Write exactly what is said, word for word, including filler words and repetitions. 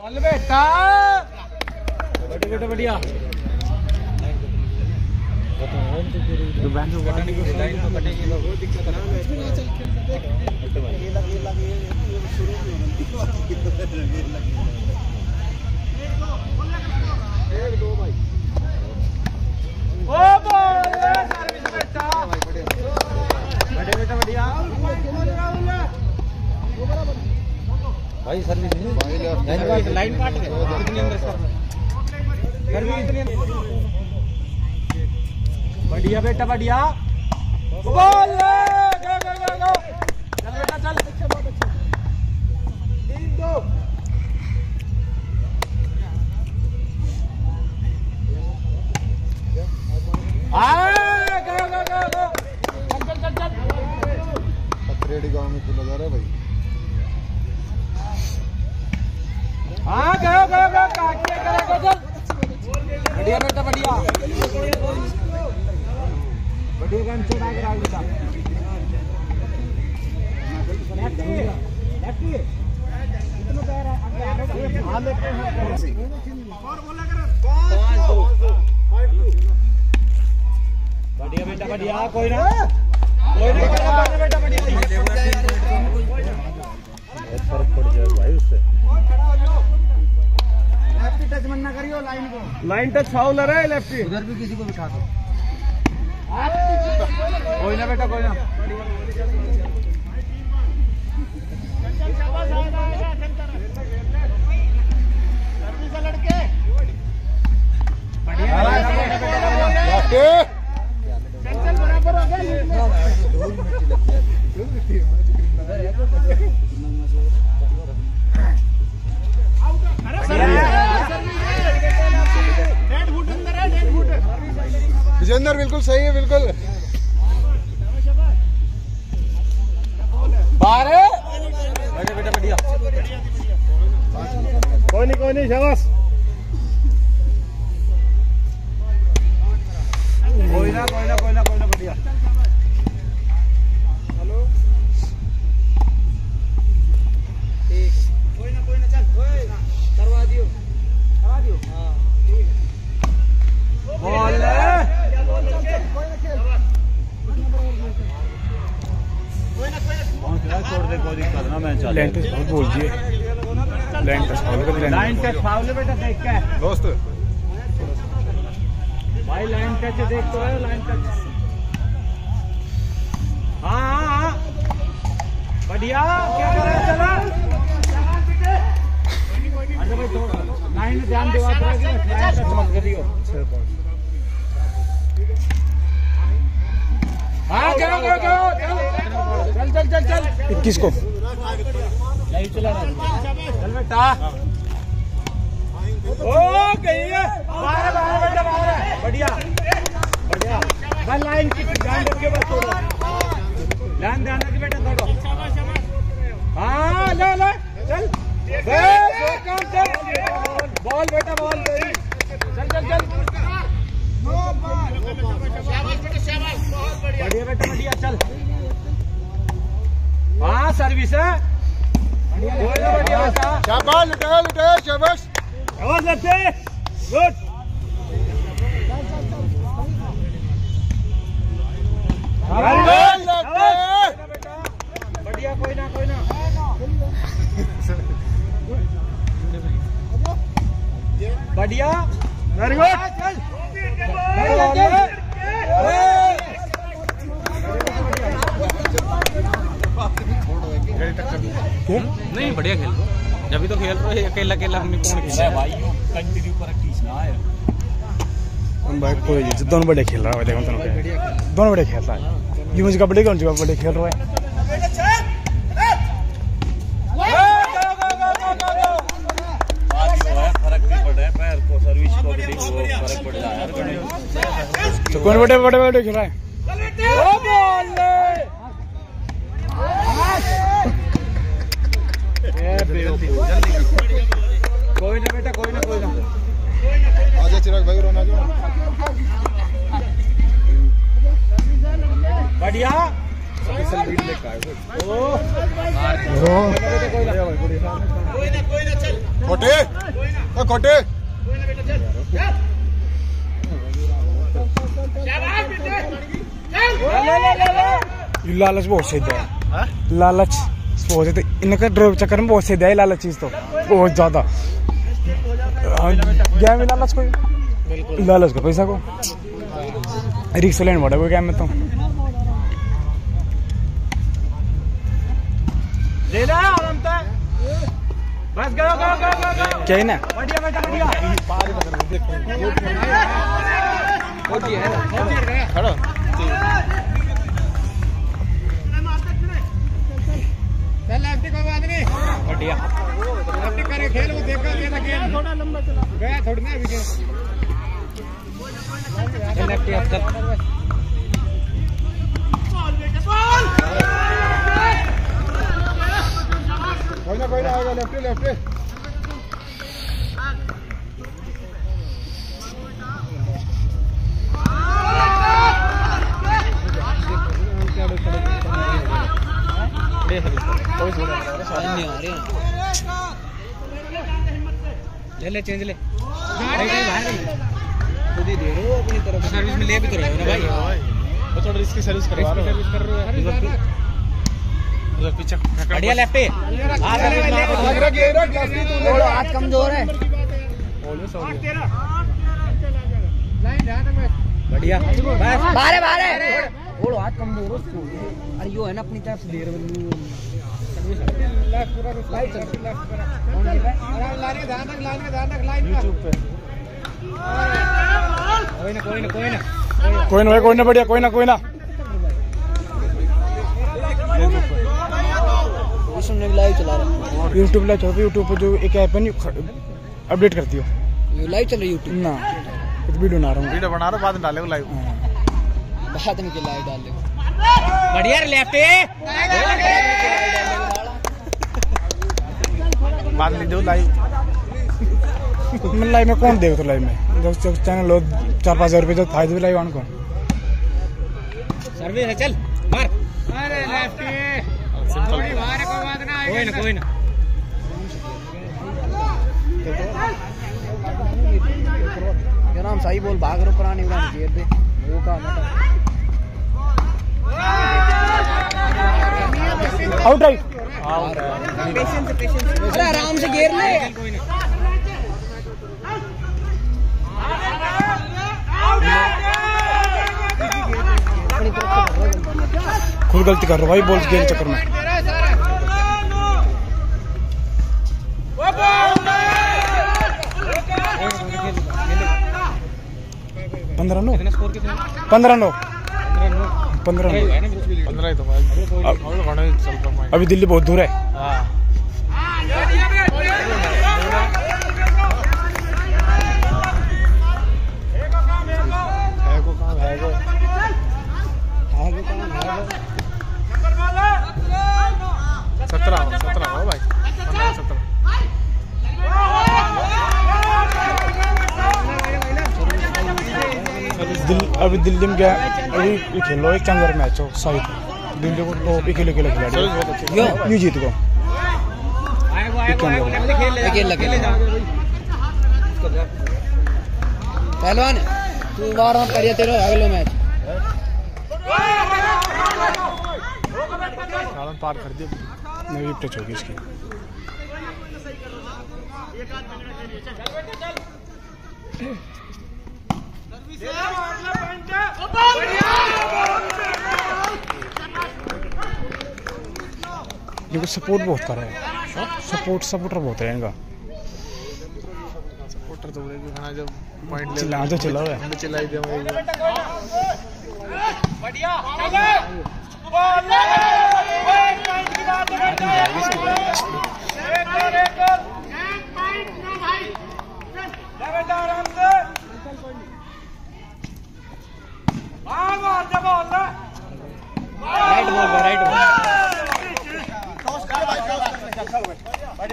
बोल बेटा बेटा बेटा बढ़िया बेटा बढ़िया भाई सर्विस लाइन काट के कितनी अंदर बढ़िया बेटा बढ़िया बोल गो गो गो गो चल बेटा चल तीन दो आ गो गो गो गो चल चल चल पत्रेड़ी गांव में खुला जा रहा है भाई। हाँ गयो गयो गयो काटिए करेगा चल बढ़िया बेटा बढ़िया बढ़िया गन चढ़ा के राउंड साहब लेफ्टी लेफ्टी कितना पैर है आगे आगे हां लेते हैं और बोला कर पाँच दो फाइव टू बढ़िया बेटा बढ़िया कोई ना कोई ना बेटा बेटा बढ़िया बहुत फर्क पड़ जाएगा भाई उससे लेफ्टी टच मत ना करियो लाइन को लाइन टच फाउल है लेफ्टी उधर भी किसी को बिठा दो कोई ना बेटा कोई ना सर्विस लड़के बढ़िया चल चल बराबर हो गया विजेंद्र बिल्कुल सही है बिल्कुल बाहर बेटा बेटा बढ़िया कोई नहीं कोई नहीं शाबाश कोई ना कोई ना कोई ना कोई ना बढ़िया हेलो ठीक कोई ना कोई ना चल करवा दियो करवा दियो हाँ ठीक बोल छोड़ दे कोई दिक्कत ना मैं चल लाइन टच फाउल बोल दिए लाइन टच फाउल कर लाइन टच फाउल बेटा देख के दोस्त भाई लाइन टच देख तो है लाइन टच हाँ हाँ हाँ बढ़िया क्या कर रहे चला अरे भाई थोड़ा लाइन में ध्यान दो आप लाइन टच मत करियो हाँ जाओ जाओ जाओ चल चल चल चल इक्कीस को लाइव चला रहा चल बेटा ओ गई है बाहर बाहर बेटा बाहर है बढ़िया बढ़िया बस लाइन की ध्यान रखिए बस थोड़ा ध्यान ध्यान रखिए बेटा थोड़ा हाँ ले ले चल काम चल बॉल बेटा बॉल चल चल चल बढ़िया बेटा बढ़िया चल हाँ सर्विस है बढ़िया बेटा शाबाश लुटाया लुटाया शाबाश शाबाश लगते गुड बढ़िया कोई ना कोई ना बढ़िया वेरी गुड नहीं बढ़िया खेल जब भी तो खेल रहे अकेला अकेला हमने कौन खेला है भाई कंटिन्यू प्रैक्टिस ना है भाई कोई दोनों बड़े खेल रहा है देखो दोनों दोनों बड़े खेल रहा है ये मुझे कबड्डी कौन सी बड़े खेल रहा है फर्क भी पड़ रहा है पैर को सर्विस को भी फर्क पड़ रहा है तो कौन बड़े बड़े बड़े खेल रहा है कोई ना बेटा कोई ना कोई ना आजा चिराग भाई रोना जो बढ़िया खोटे ओ खोटे ये लालच बहुत सीधा है, लालच बहुत है इनका ड्राइव चक्कर में बहुत सीधा है लालच चीज तो बहुत ज्यादा गेम में लालच कोई लालच का पैसा को रिक्स लेने पड़ा कोई गेम में तो ले ला आराम से बस गयो गयो गयो गयो क्या है ना बढ़िया बेटा बढ़िया खड़ो चल लेफ्टी कोई बात नहीं बढ़िया लेफ्टी करे खेल वो देखा लिया था गेम थोड़ा लंबा चला गया थोड़ी ना अभी चल लेफ्टी अब चल कोई ना कोई ना आएगा लेफ्ट लेफ्ट ले ले चेंज ले खुद ही दे रहे हो अपनी तरफ सर्विस में ले भी तो रहे हो ना भाई वो थोड़ा रिस्की सर्विस करवा रहा सर्विस कर रहे हो उधर पीछे बढ़िया लेफ्ट पे आ लग रहा है रख लास्टी तू थोड़ा हाथ कमजोर है बढ़िया बस बारे बारे थोड़ा हाथ कमजोर हो उसको अरे यो है ना अपनी तरफ से दे रहे लेफ्ट पूरा स्लाइड चल लेफ्ट पूरा अरे लाइन के ध्यान रख लाइन के ध्यान रख लाइन यूट्यूब पे कोई ना कोई ना कोई ना कोई ना कोई ना बढ़िया कोई ना कोई ना उसने लाइव चला रहा है यूट्यूब लाइव चल यूट्यूब पे जो एक ऐप है अपडेट करती हो ये लाइव चल रही है यूट्यूब ना कुछ वीडियो बना रहा हूँ वीडियो बना रहा बाद में डालेगा लाइव बाद में के लाइव डाल ले बढ़िया लेफ्ट बाद में दो लाइव मैं लाइव में कौन देगा तो लाइव में जब जब चैनल लो चार पाँच हजार रुपये जब फायदे भी लाइव आने को सर्विस है चल मार अरे लेफ्टी थोड़ी बाहर है कोई बात ना कोई ना कोई ना क्या नाम सही बोल भाग रो पुरानी उड़ा घेर दे वो का आउट राइट पेशेंस पेशेंस अरे आराम से घेर ले खुद गलती कर रहा भाई बॉल गेम चक्कर में पंद्रह नौ पंद्रह नौ पंद्रह नौ पंद्रह ही तो भाई अभी दिल्ली बहुत दूर है सत्रह सत्रह हो भाई पंद्रह सत्रह दिल, अभी दिल्ली में गया अभी खेलो एक चंगर मैच हो साउथ दिल्ली को तो अकेले अकेले खिलाड़ी यू जीत गो अकेले अकेले पहलवान तू बार हम करिए तेरे अगले मैच पार कर दिया नवी टच होगी इसकी लेकिन सपोर्ट बहुत कर रहा है सपोर्ट सपोर्टर बहुत है इनका सपोर्टर तो बोलेगी खाना जब पॉइंट चिल्ला तो चला हुआ है चिल्लाई दे बढ़िया आराम से राइट बॉल राइट बॉल